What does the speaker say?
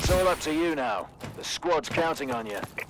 It's all up to you now. The squad's counting on you.